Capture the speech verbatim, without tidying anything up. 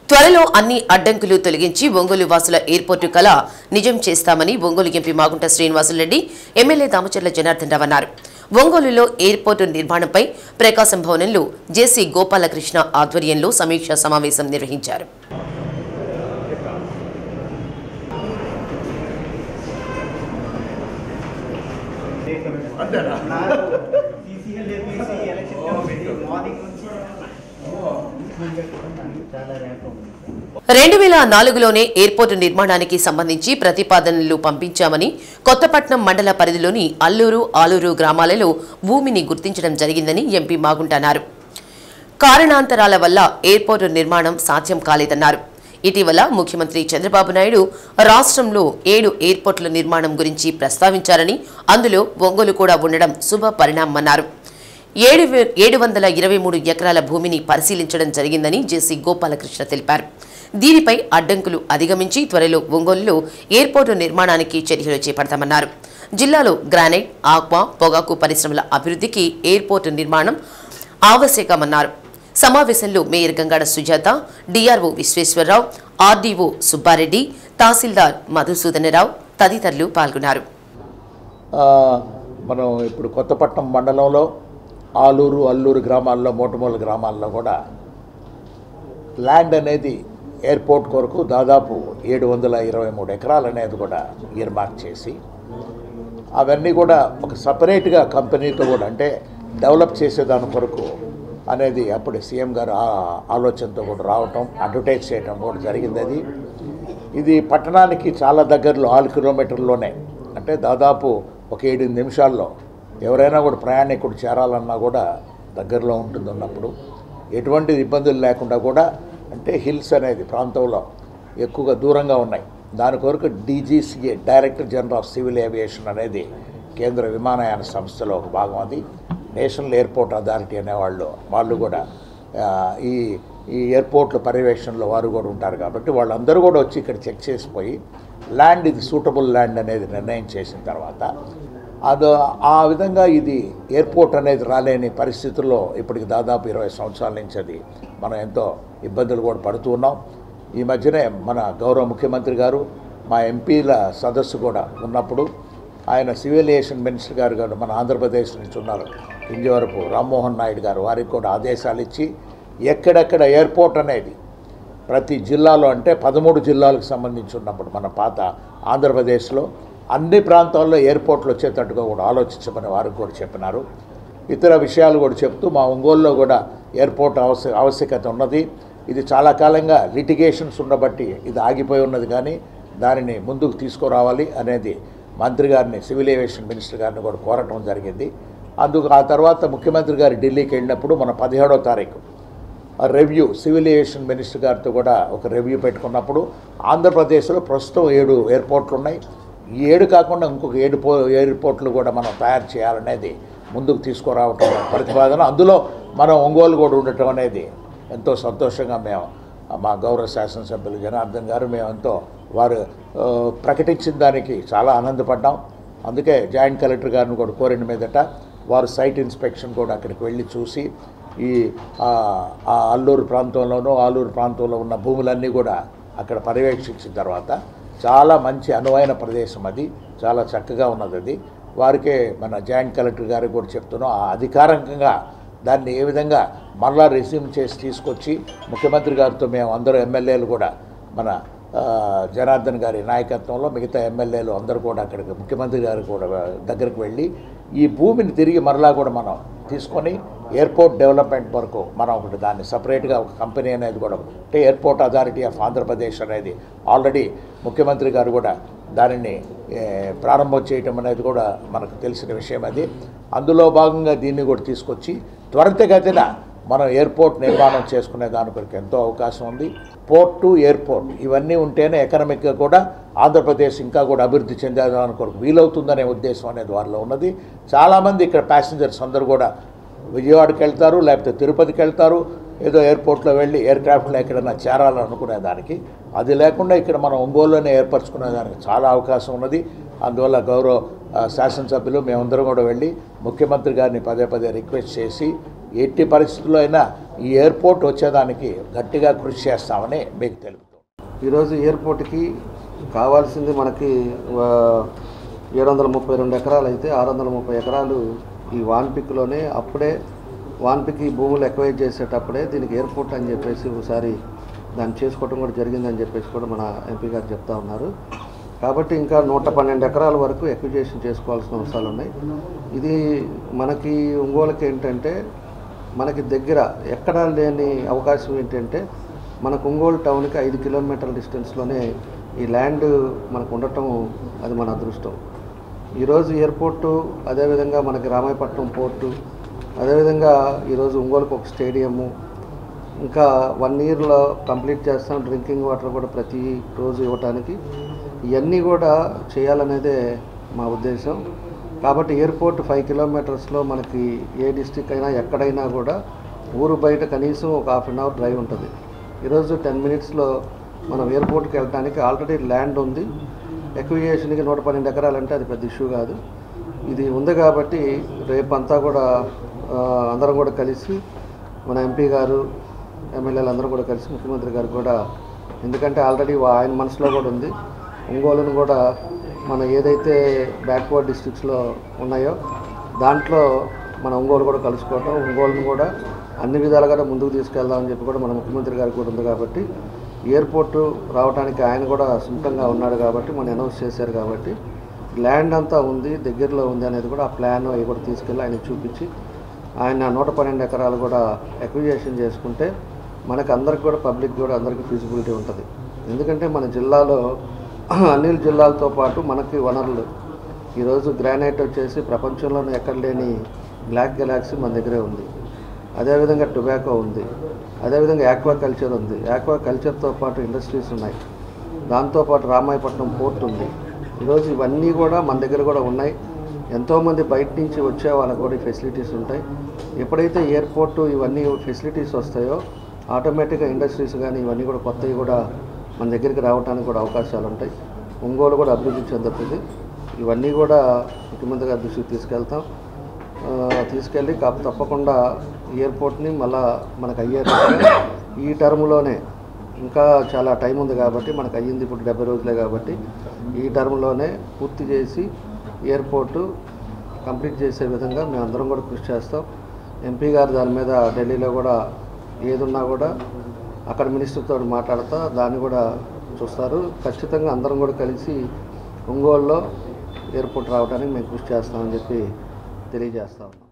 త్వరలో అన్ని అడ్డంకులు తొలగించి ఒంగోలు వాసుల ఎయిర్పోర్టు కళ నిజం చేస్తామని ఒంగోలు ఎంపీ మాగుంట శ్రీనివాసులరెడ్డి ఎమ్మెల్యే దామచర్ల జనార్దన్ రావు అన్నారు. ఒంగోలులో ఎయిర్పోర్టు నిర్మాణంపై ప్రకాశం భవనంలో జేసీ గోపాలకృష్ణ ఆధ్వర్యంలో సమీక్షా సమావేశం నిర్వహించారు. రెండు వేల నాలుగులోనే ఎయిర్పోర్టు నిర్మాణానికి సంబంధించి ప్రతిపాదనలు పంపించామని కొత్తపట్నం మండల పరిధిలోని అల్లూరు ఆలూరు గ్రామాలలో భూమిని గుర్తించడం జరిగిందని ఎంపీ మాగుంట అన్నారు. కారణాంతరాల వల్ల ఎయిర్పోర్టు నిర్మాణం సాధ్యం కాలేదన్నారు. ఇటీవల ముఖ్యమంత్రి చంద్రబాబు నాయుడు రాష్ట్రంలో ఏడు ఎయిర్పోర్టుల నిర్మాణం గురించి ప్రస్తావించారని, అందులో ఒంగోలు కూడా ఉండడం శుభ పరిణామమన్నారు. ఏడు ఏడు వందల ఇరవై మూడు ఎకరాల భూమిని పరిశీలించడం జరిగిందని జేసీ గోపాలకృష్ణ తెలిపారు. దీనిపై అడ్డంకులు అధిగమించి త్వరలో ఒంగోలులో ఎయిర్పోర్టు నిర్మాణానికి చర్యలు చేపడతామన్నారు. జిల్లాలో గ్రానైట్, ఆక్వా, పొగాకు పరిశ్రమల అభివృద్ధికి ఎయిర్పోర్టు నిర్మాణం ఆవశ్యకమన్నారు. సమావేశంలో mayor Gangada Sujatha, DRO Visweswararao, RDO Subbareddy, తహసీల్దార్ మధుసూదనరావు తదితరులు పాల్గొన్నారు. మనం ఇప్పుడు కొత్తపట్నం మండలంలో ఆలూరు అల్లూరు గ్రామాల్లో మోటమూల గ్రామాల్లో కూడా ల్యాండ్ అనేది ఎయిర్పోర్ట్ కొరకు దాదాపు ఏడు వందల ఇరవై మూడు ఎకరాలు అనేది కూడా ఇయర్మార్క్ చేసి అవన్నీ కూడా ఒక సపరేట్గా కంపెనీతో కూడా అంటే డెవలప్ చేసేదాని కొరకు అనేది అప్పుడు సీఎం గారు ఆలోచనతో కూడా రావటం, అడ్వర్టైజ్ చేయటం కూడా జరిగింది. అది ఇది పట్టణానికి చాలా దగ్గరలో ఆరు కిలోమీటర్లోనే, అంటే దాదాపు ఒక ఏడు నిమిషాల్లో ఎవరైనా కూడా ప్రయాణికుడు చేరాలన్నా కూడా దగ్గరలో ఉంటుంది. ఉన్నప్పుడు ఎటువంటి ఇబ్బందులు లేకుండా కూడా, అంటే హిల్స్ అనేది ప్రాంతంలో ఎక్కువగా దూరంగా ఉన్నాయి. దాని కొరకు DGCA director general of civil aviation అనేది కేంద్ర విమానయాన సంస్థలో ఒక భాగం. అది నేషనల్ ఎయిర్పోర్ట్ అథారిటీ అనేవాళ్ళు వాళ్ళు కూడా ఈ ఈ ఎయిర్పోర్ట్ల పర్యవేక్షణలో వారు కూడా ఉంటారు. కాబట్టి వాళ్ళందరూ కూడా వచ్చి ఇక్కడ చెక్ చేసిపోయి ల్యాండ్ ఇది సూటబుల్ ల్యాండ్ అనేది నిర్ణయం చేసిన తర్వాత అది ఆ విధంగా ఇది ఎయిర్పోర్ట్ అనేది రాలేని పరిస్థితుల్లో ఇప్పటికి దాదాపు ఇరవై సంవత్సరాల నుంచి అది మనం ఎంతో ఇబ్బందులు కూడా పడుతూ ఉన్నాం. ఈ మధ్యనే మన గౌరవ ముఖ్యమంత్రి గారు మా ఎంపీల సదస్సు కూడా ఉన్నప్పుడు ఆయన సివిల్ ఏవియేషన్ మినిస్టర్ గారు గారు మన ఆంధ్రప్రదేశ్ నుంచి ఉన్నారు కింజవరపు రామ్మోహన్ నాయుడు గారు, వారికి కూడా ఆదేశాలు ఇచ్చి ఎక్కడెక్కడ ఎయిర్పోర్ట్ అనేది ప్రతి జిల్లాలో, అంటే పదమూడు జిల్లాలకు సంబంధించి ఉన్నప్పుడు మన పాత ఆంధ్రప్రదేశ్లో అన్ని ప్రాంతాల్లో ఎయిర్పోర్ట్లు వచ్చేటట్టుగా కూడా ఆలోచించమని వారికి కూడా చెప్పినారు. ఇతర విషయాలు కూడా చెప్తూ మా ఒంగోలులో కూడా ఎయిర్పోర్ట్ అవశ్య ఆవశ్యకత ఉన్నది. ఇది చాలా కాలంగా లిటిగేషన్స్ ఉండబట్టి ఇది ఆగిపోయి ఉన్నది, కానీ దానిని ముందుకు తీసుకురావాలి అనేది మంత్రి గారిని, సివిల్ ఏవియేషన్ మినిస్టర్ గారిని కూడా కోరటం జరిగింది. అందుకు ఆ తర్వాత ముఖ్యమంత్రి గారు ఢిల్లీకి వెళ్ళినప్పుడు మన పదిహేడో తారీఖు రివ్యూ సివిల్ ఏవియేషన్ మినిస్టర్ గారితో కూడా ఒక రివ్యూ పెట్టుకున్నప్పుడు ఆంధ్రప్రదేశ్లో ప్రస్తుతం ఏడు ఎయిర్పోర్ట్లు ఉన్నాయి. ఈ ఏడు కాకుండా ఇంకొక ఏడు పో ఎయిర్పోర్ట్లు కూడా మనం తయారు చేయాలనేది ముందుకు తీసుకురావటం ప్రతిపాదన. అందులో మనం ఒంగోలు కూడా ఉండటం అనేది ఎంతో సంతోషంగా మేము మా గౌరవ శాసనసభ్యులు జనార్దన్ గారు మేము ఎంతో వారు ప్రకటించిన దానికి చాలా ఆనందపడ్డాం. అందుకే జాయింట్ కలెక్టర్ గారిని కూడా కోరిన మీదట వారు సైట్ ఇన్స్పెక్షన్ కూడా అక్కడికి వెళ్ళి చూసి ఈ అల్లూరు ప్రాంతంలోనూ ఆలూరు ప్రాంతంలో ఉన్న భూములన్నీ కూడా అక్కడ పర్యవేక్షించిన తర్వాత చాలా మంచి అనువైన ప్రదేశం, అది చాలా చక్కగా ఉన్నది. అది వారికే మన జాయింట్ కలెక్టర్ గారికి కూడా చెప్తున్నాం. ఆ అధికారికంగా దాన్ని ఏ విధంగా మళ్ళా రెస్యూమ్ చేసి తీసుకొచ్చి ముఖ్యమంత్రి గారితో మేము అందరూ ఎమ్మెల్యేలు కూడా మన జనార్దన్ గారి నాయకత్వంలో మిగతా ఎమ్మెల్యేలు అందరూ కూడా అక్కడికి ముఖ్యమంత్రి గారు కూడా దగ్గరికి వెళ్ళి ఈ భూమిని తిరిగి మరలా కూడా మనం తీసుకొని ఎయిర్పోర్ట్ డెవలప్మెంట్ వరకు మనం ఒకటి దాన్ని సపరేట్గా ఒక కంపెనీ అనేది కూడా, అంటే ఎయిర్పోర్ట్ అథారిటీ ఆఫ్ ఆంధ్రప్రదేశ్ అనేది ఆల్రెడీ ముఖ్యమంత్రి గారు కూడా దానిని ప్రారంభం చేయటం అనేది కూడా మనకు తెలిసిన విషయం. అది అందులో భాగంగా దీన్ని కూడా తీసుకొచ్చి త్వరితగతిన మనం ఎయిర్పోర్ట్ నిర్మాణం చేసుకునే దాని కొరకు ఎంతో అవకాశం ఉంది. పోర్టు, ఎయిర్పోర్ట్ ఇవన్నీ ఉంటేనే ఎకనామిక్గా కూడా ఆంధ్రప్రదేశ్ ఇంకా కూడా అభివృద్ధి చెందేదాని కొరకు వీలవుతుందనే ఉద్దేశం అనేది వారిలో ఉన్నది. చాలామంది ఇక్కడ ప్యాసింజర్స్ అందరూ కూడా విజయవాడకి వెళ్తారు, లేకపోతే తిరుపతికి వెళ్తారు, ఏదో ఎయిర్పోర్ట్లో వెళ్ళి ఎయిర్ క్రాఫ్ట్లో ఎక్కడైనా చేరాలనుకునే దానికి. అది లేకుండా ఇక్కడ మనం ఒంగోలులోనే ఏర్పరచుకునే దానికి చాలా అవకాశం ఉన్నది. అందువల్ల గౌరవ శాసనసభ్యులు మేమందరం కూడా వెళ్ళి ముఖ్యమంత్రి గారిని పదే పదే రిక్వెస్ట్ చేసి ఎట్టి పరిస్థితుల్లో అయినా ఈ ఎయిర్పోర్ట్ వచ్చేదానికి గట్టిగా కృషి చేస్తామని మీకు తెలుపుతాం. ఈరోజు ఎయిర్పోర్ట్కి కావాల్సింది మనకి ఏడు వందల ముప్పై రెండు ఎకరాలు అయితే ఆరు వందల ముప్పై ఎకరాలు ఈ వాన్పిక్లోనే అప్పుడే వాన్పిక్ ఈ భూములు ఎక్వైర్ చేసేటప్పుడే దీనికి ఎయిర్పోర్ట్ అని చెప్పేసి ఒకసారి దాన్ని చేసుకోవడం కూడా జరిగిందని చెప్పేసి కూడా మన ఎంపీ గారు చెప్తా ఉన్నారు. కాబట్టి ఇంకా నూట పన్నెండు ఎకరాల వరకు ఎక్విజేషన్ చేసుకోవాల్సిన అవసరాలు ఉన్నాయి. ఇది మనకి ఒంగోలుకి ఏంటంటే మనకి దగ్గర ఎక్కడా లేని అవకాశం ఏంటంటే మనకు ఒంగోలు టౌన్కి ఐదు కిలోమీటర్ల డిస్టెన్స్లోనే ఈ ల్యాండ్ మనకు ఉండటం అది మన అదృష్టం. ఈరోజు ఎయిర్పోర్టు, అదేవిధంగా మనకి రామాయపట్నం పోర్టు, అదేవిధంగా ఈరోజు ఒంగోలుకు ఒక స్టేడియము, ఇంకా వన్ ఇయర్లో కంప్లీట్ చేస్తాం. డ్రింకింగ్ వాటర్ కూడా ప్రతి రోజు ఇవ్వటానికి ఇవన్నీ కూడా చేయాలనేదే మా ఉద్దేశం. కాబట్టి ఎయిర్పోర్ట్ ఫైవ్ కిలోమీటర్స్లో మనకి ఏ డిస్టిక్ అయినా ఎక్కడైనా కూడా ఊరు బయట కనీసం ఒక హాఫ్ అన్ అవర్ డ్రైవ్ ఉంటుంది. ఈరోజు టెన్ మినిట్స్లో మనం ఎయిర్పోర్ట్కి వెళ్ళడానికి ఆల్రెడీ ల్యాండ్ ఉంది. ఎక్విజేషన్కి నూట పన్నెండు ఎకరాలంటే అది పెద్ద ఇష్యూ కాదు. ఇది ఉంది కాబట్టి రేపంతా కూడా అందరం కూడా కలిసి మన ఎంపీ గారు, ఎమ్మెల్యేలు అందరూ కూడా కలిసి ముఖ్యమంత్రి గారు కూడా, ఎందుకంటే ఆల్రెడీ ఆయన మనసులో కూడా ఉంది ఒంగోలును కూడా మన ఏదైతే బ్యాక్వర్డ్ డిస్ట్రిక్ట్స్లో ఉన్నాయో దాంట్లో మన ఒంగోలు కూడా కలుసుకోవటం, ఒంగోలును కూడా అన్ని విధాలుగా ముందుకు తీసుకెళ్దామని చెప్పి కూడా మన ముఖ్యమంత్రి గారికి కూడా ఉంది. కాబట్టి ఎయిర్పోర్టు రావడానికి ఆయన కూడా సుముఖంగా ఉన్నాడు కాబట్టి మనం అనౌన్స్ చేశారు. కాబట్టి ల్యాండ్ అంతా ఉంది, దగ్గరలో ఉంది అనేది కూడా ఆ ప్లాన్ అవి కూడా తీసుకెళ్ళి ఆయన చూపించి ఆయన నూట పన్నెండు ఎకరాలు కూడా ఎక్విజేషన్ చేసుకుంటే మనకు అందరికి కూడా పబ్లిక్ కూడా అందరికీ ఫీజిబిలిటీ ఉంటుంది. ఎందుకంటే మన జిల్లాలో అన్ని జిల్లాలతో పాటు మనకి వనరులు ఈరోజు గ్రానైట్ వచ్చేసి ప్రపంచంలోనే ఎక్కడ లేని బ్లాక్ గెలాక్సీ మన దగ్గరే ఉంది. అదేవిధంగా టొబాకో ఉంది, అదేవిధంగా ఆక్వా కల్చర్ ఉంది. ఆక్వా కల్చర్తో పాటు ఇండస్ట్రీస్ ఉన్నాయి. దాంతోపాటు రామాయపట్నం పోర్ట్ ఉంది. ఈరోజు ఇవన్నీ కూడా మన దగ్గర కూడా ఉన్నాయి. ఎంతోమంది బయట నుంచి వచ్చే వాళ్ళకు కూడా ఫెసిలిటీస్ ఉంటాయి. ఎప్పుడైతే ఎయిర్పోర్టు ఇవన్నీ ఫెసిలిటీస్ వస్తాయో ఆటోమేటిక్గా ఇండస్ట్రీస్ కానీ ఇవన్నీ కూడా కొత్తవి కూడా మన దగ్గరికి రావడానికి కూడా అవకాశాలు ఉంటాయి. ఒంగోలు కూడా అభివృద్ధి చెందుతుంది. ఇవన్నీ కూడా ముఖ్యమంత్రి గారి దృష్టికి తీసుకెళ్తాం. తీసుకెళ్ళి తప్పకుండా ఎయిర్పోర్ట్ని మళ్ళా మనకు అయ్యే ఈ టర్మ్లోనే, ఇంకా చాలా టైం ఉంది కాబట్టి మనకు అయ్యింది ఇప్పుడు డెబ్బై రోజులే కాబట్టి ఈ టర్మ్లోనే పూర్తి చేసి ఎయిర్పోర్టు కంప్లీట్ చేసే విధంగా మేము అందరం కూడా కృషి చేస్తాం. ఎంపీ గారు దాని మీద ఢిల్లీలో కూడా ఏదున్నా కూడా అక్కడ మినిస్టర్తో మాట్లాడుతూ దాన్ని కూడా చూస్తారు. ఖచ్చితంగా అందరం కూడా కలిసి ఒంగోలులో ఎయిర్పోర్ట్ రావడానికి మేము కృషి చేస్తామని చెప్పి తెలియజేస్తాం.